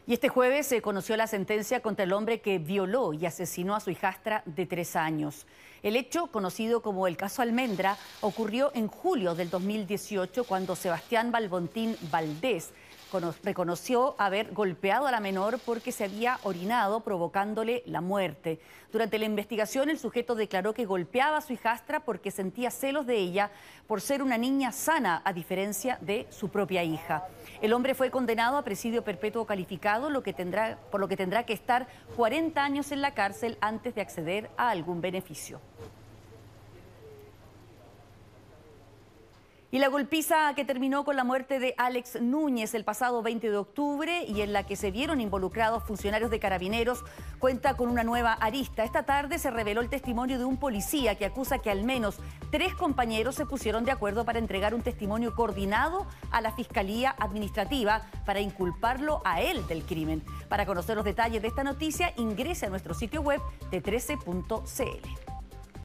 Y este jueves se conoció la sentencia contra el hombre que violó y asesinó a su hijastra de 3 años. El hecho, conocido como el caso Almendra, ocurrió en julio del 2018 cuando Sebastián Balbontín Valdés reconoció haber golpeado a la menor porque se había orinado, provocándole la muerte. Durante la investigación, el sujeto declaró que golpeaba a su hijastra porque sentía celos de ella por ser una niña sana, a diferencia de su propia hija. El hombre fue condenado a presidio perpetuo calificado, por lo que tendrá que estar 40 años en la cárcel antes de acceder a algún beneficio. Y la golpiza que terminó con la muerte de Alex Núñez el pasado 20 de octubre y en la que se vieron involucrados funcionarios de Carabineros cuenta con una nueva arista. Esta tarde se reveló el testimonio de un policía que acusa que al menos 3 compañeros se pusieron de acuerdo para entregar un testimonio coordinado a la Fiscalía Administrativa para inculparlo a él del crimen. Para conocer los detalles de esta noticia, ingrese a nuestro sitio web de 13.cl.